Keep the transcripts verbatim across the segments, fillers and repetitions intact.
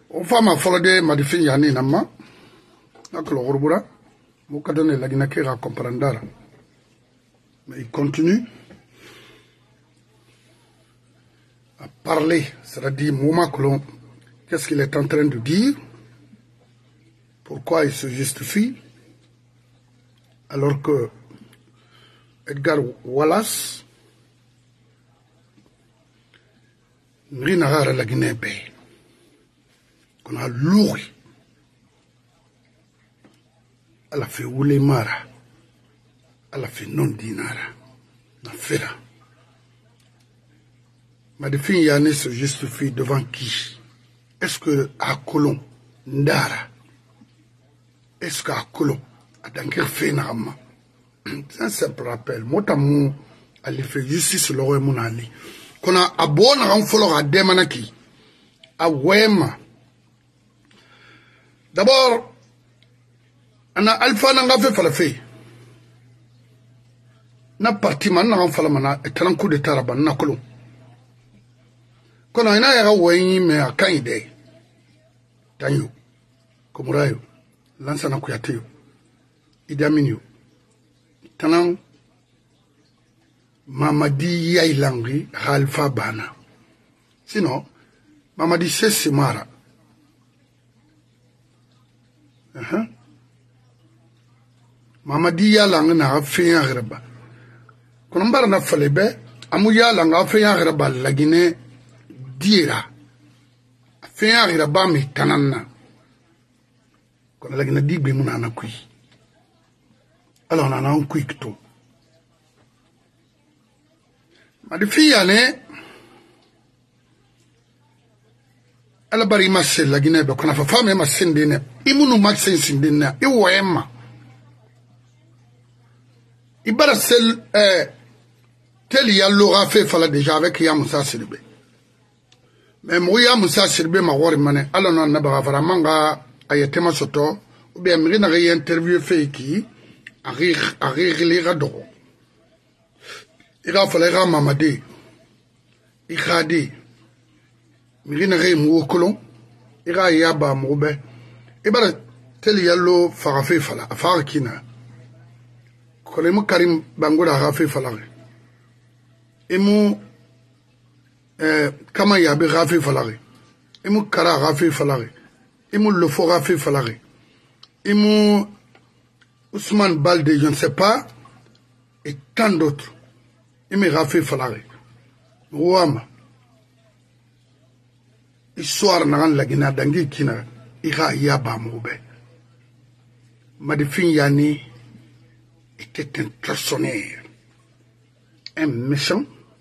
On femme a folodé ma défini yani nama. Nakolo gorubura. Mokadone la ginakera comprendara. Mais il continue à parler, c'est-à-dire Mouma Colomb, qu'est-ce qu'il est en train de dire, pourquoi il se justifie, alors que Edgar Wallace n'rinara la Guinée, qu'on a lourd, elle a fait Oulemara, elle a fait non-dinara, elle a fait là. Madifin Yane se justifie devant qui? Est-ce que à Colomb, Ndara, est-ce qu'à Colomb, à Dankir Fénarama? C'est un simple rappel. Motamou, elle fait justice le roi Mounali. Qu'on a abonné à un follow à Demanaki, à Wema. D'abord, on a Alpha Nangafe Falafé. Na parti man na Falamana et un coup de Taraban Nakolo. Quand on a un way, mais à Kaide, Tanyo, Komurayo, Lansana Kuyateo, Idaminio, Tanan, Mamadi Yailangi, Alpha Bana. Sinon, Mamadi Sessimara. Uh-huh. Mamadi Yalang na fait un reba. Quand on parle de Falebe, Amouya Langa fait un reba, la Guinée. Dira fait un raba mi tanana quand la gna digbe munana kui alors on a un quick to ma de fille ane ala bari masse la gna be kona fa femme ma sendene imunu masse sendene e wema ibara sel eh tel ya l'aura fait fala déjà avec ya Moussa Sidibé. Mais Mouya Moussa Sidibé ma wori mané ala non na ba fara manga ayetema soto ou bien mi na re interview fait qui a rire a rire les rado ira fala ra mamadi ikhadi mi na re mu kolon ira ya ba moube e bara tel yallo fara fait fala afar kina kolemu Karim Bangoura ha fait fala emu eh kama yabe rafi falare emu kara rafi falare emu lofo rafi falare emu Ousmane Balde je ne sais pas et tant d'autres emu rafi falare wama histoire na la gina dangi kina ira yaba moube Madifin Yani était un tortionnaire, un méchant,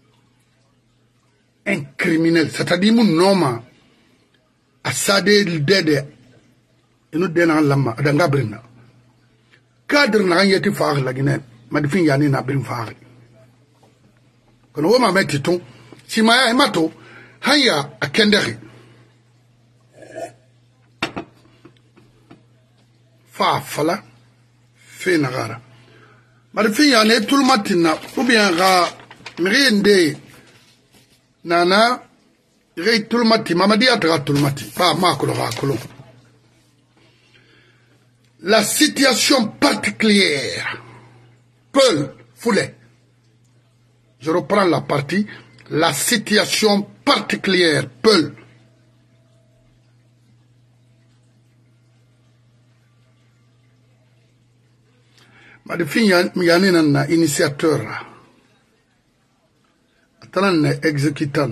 un criminel, c'est-à-dire mon nom a sadé le dede et nous donnons l'âme à Dangabrina. Cadre n'a rien été faire la Guinée, Madifin Yani n'a pas fait. Quand on m'a mis ton, si ma et mato, haya à Kenderi. Fa fala, fe nagara. Madifin Yani tout le matin, ou bien ra, mérinde. Nana, rei tout le matin, Mamadi atra tout le matin, pas Makolo Rakolo. La situation particulière, Peul, Foulet. Je reprends la partie, la situation particulière, Peul. Madifin Yani nana initiateur. Exécutant,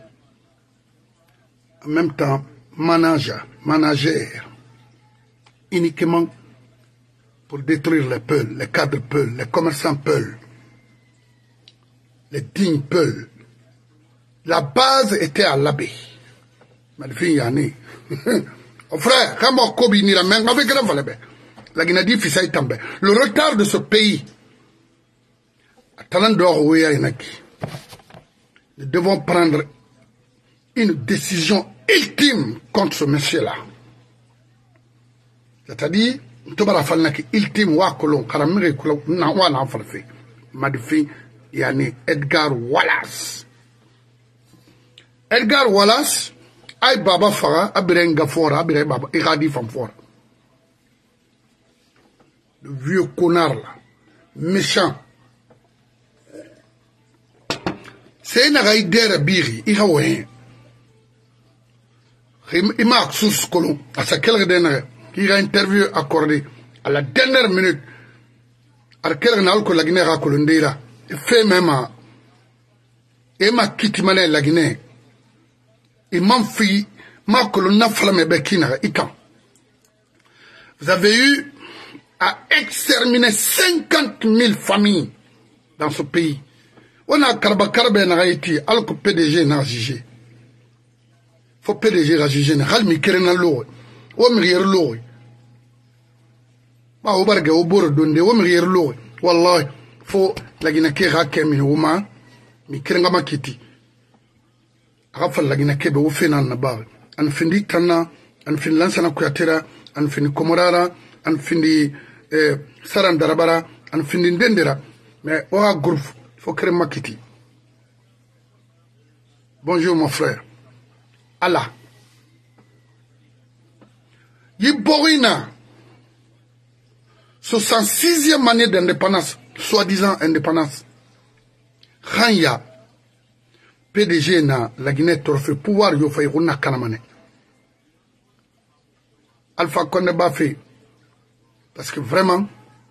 en même temps manager, manager, uniquement pour détruire les peuls, les cadres peuls, les commerçants peuls, les dignes peuls. La base était à l'abbé. Madifin Yani. Oh frère, quand on Kobi ni la main, avec la Guinée Fissai Tambe. Le retard de ce pays, talent d'or ou Yanaki. Nous devons prendre une décision ultime contre ce monsieur-là. C'est-à-dire, nous devons faire une ultime wakolon, karamire kolon, n'awa n'a pas fait. Madifin Yani Edgar Wallace. Edgar Wallace Aïe Baba Fara, Abiré Ngafora, Abiré Baba, Iradi Famfora. Le vieux connard là, méchant. C'est une raïdère biri, il a oué. Il m'a sous colon, à sa quelle dernière, il a interview accordé à la dernière minute. À quelle n'a que la Guinée a colondera, il fait même à. Et ma kittimane la Guinée. Et m'en fit, ma colonna flamme bekina, ikan. Vous avez eu à exterminer cinquante mille familles dans ce pays. On a Karba Karbe na Haïti, alors que P D G n'a jugé. Faut P D G n'a jugé, n'a halmi kerena l'eau. O m'rier l'eau. Ma obarge au bord donde, o m'rier l'eau. Wallah, faut la Guinée qui a kemin woman, mi kerenga makiti. Rafal la Guinée qui be fait nan nabar. An findi tana, an fin lansana kuyatera, an findi komorara, an findi saran darabara, an findi ndendera. Mais oha groupe, faut créer makiti. Bonjour mon frère. Allah. Yiborina. soixante-sixième année d'indépendance, soi-disant indépendance. Khanya. P D G na la Guinée trophée pouvoir yo fay runa kanamane. Alpha Condé ba fait. Parce que vraiment,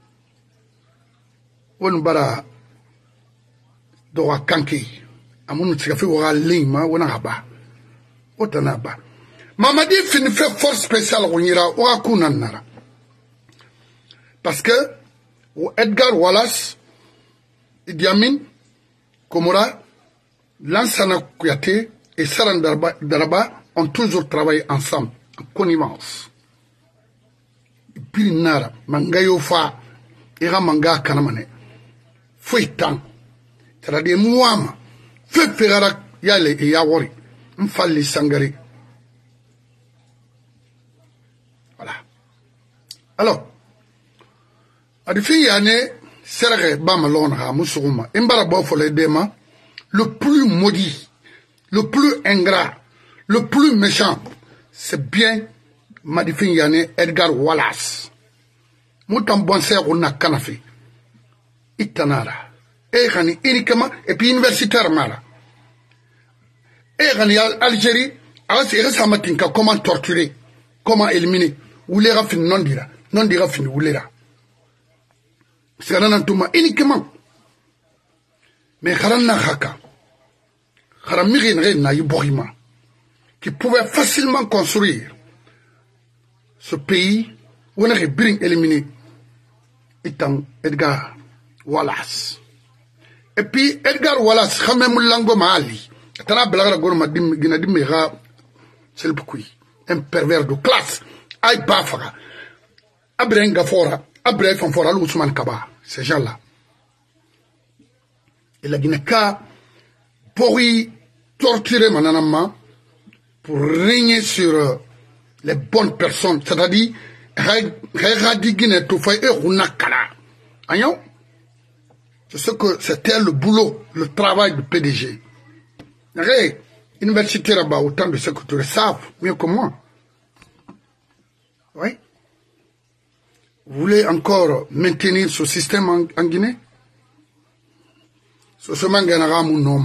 on bara doa kanki. Amoun tikafi wara lima wana haba. Otana ba. Mamadi fin fait force spéciale ronira wara kunan nara. Parce que Edgar Wallace, Idi Amin, Komora, Lansana Kouyaté et Saran Daraba ont toujours travaillé ensemble, en connivence. Et puis Nara, Mangayo Fa, Ira Manga Kanamane, Fouitan, c'est-à-dire Mouama, Feu Ferrara Yale et Yawari, Mfali Sangari. Voilà. Alors, à des filles années, Serre Bamalonha, Moussouma, Imbara Bofole Dema, le plus maudit, le plus ingrat, le plus méchant, c'est bien Madifin Yane Edgar Wallace. Moutan Bonser on a Kanafi. Itanara. Et Rani uniquement, et puis universitaire Mara. Et Rani Algérie, alors c'est Ressamatinka, comment torturer, comment éliminer. Ou les raffines non dira, non dira fini, ou les ra. C'est un touma uniquement. Mais Kharanna Haka, Kharamirin na Yuborima, qui pouvait facilement construire ce pays où on aurait bien éliminé étant Edgar Wallace. Et puis Edgar Wallace, Khamem Lango Mali, Tana Blagra Gorma Ginadimera, c'est le Poukoui, un pervers de classe, Aïe Bafara, Abren Gafora, Abre Fanfora, l'Ousmane Kaba, ces gens-là. Et la Guinée-Ka, pour y torturer mananama, pour régner sur les bonnes personnes, c'est-à-dire, c'est ce que c'était le boulot, le travail du P D G. Les universités là-bas, autant de secrétaires savent mieux que moi. Oui. Vous voulez encore maintenir ce système en, en Guinée? Ce système gagnera mon nom.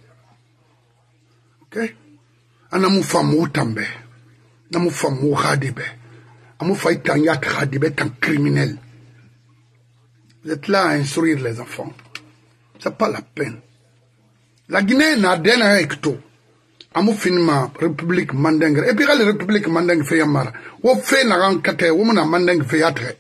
Ok? Anamu famu tambe. Namu famu khadibe. Amu faï tanyat khadibe tant criminel. Vous êtes là à instruire les enfants. C'est pas la peine. La Guinée n'a rien avec tout. Amu finima République Mandingue. Et puis la République Mandingue fait yamara. Ou fait na rankate, ou mona Mandingue fait yatre.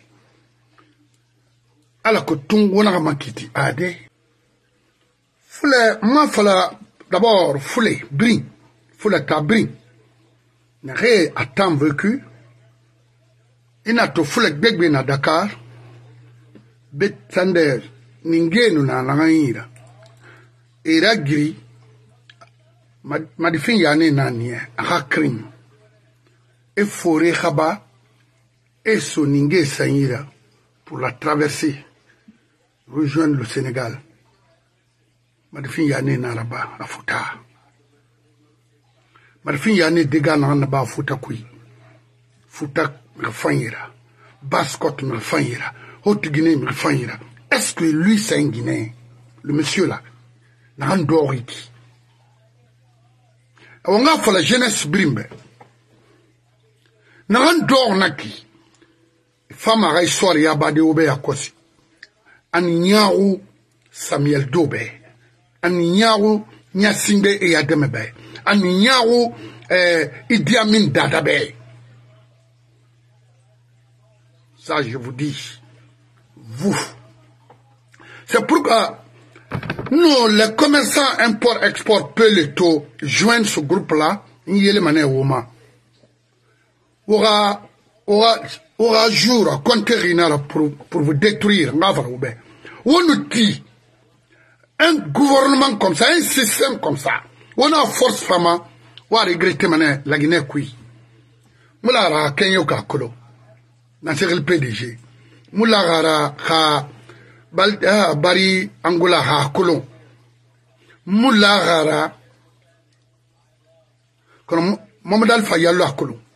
Alors que tout on a makiti ade. Foule, ma fala d'abord foule, brin, foule ta brin. N'arrête à temps vécu. Il n'a to foule begbe na Dakar. Bet sander ningenu na langaira. Ira gri. Madifin yane na niye, aka crime. Et forêt khaba. Et son ningé saïra. Pour la traverser. Rejoindre le Sénégal. Madifin yane na raba, à Fouta. marfin ya ne dega na ba futa kui futa mfanyira Bascott mfanyira Haute-Guinée mfanyira. Est-ce que lui c'est un Guinéen, le monsieur là n'a un doriki on a fait la jeunesse brimbe n'a un dor naki femme a histoire ya bade obe ya kosi Anyaru Samuel Dobe Anyaru Nyasimbe et Yademebe Anyaru Idi Amin Dadabe. Ça je vous dis vous. C'est pourquoi nous, les commerçants import-export Peleto, joignent ce groupe-là, aura, aura, aura jour, conquérir pour, pour vous détruire. On nous dit, un gouvernement comme ça, un système comme ça, on a force femme, on a regretté la Guinée qui. Moulara Kenyoka Kolo, dans le P D G. Moulara ha bari Angola ha Kolo. Moulara comme Mohamed Alpha Yallo Kolo.